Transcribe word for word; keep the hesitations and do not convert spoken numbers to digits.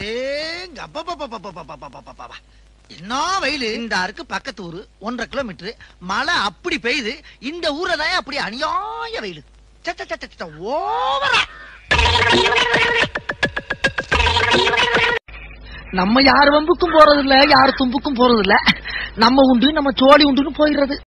அடேங்க அப்பா, என்ன வெயிலு. இந்த அருக்கு பக்கத்து ஊரு ஒன்றரை கிலோமீட்டர், மழை அப்படி பெய்யுது. இந்த ஊர்ல தான் அப்படி அநியாய வெயிலு. ஓவரா நம்ம யார் வம்புக்கும் போறது இல்ல, யார் தும்புக்கும் போறது இல்ல. நம்ம உண்டு நம்ம சோழி உண்டுன்னு போயிடுறது.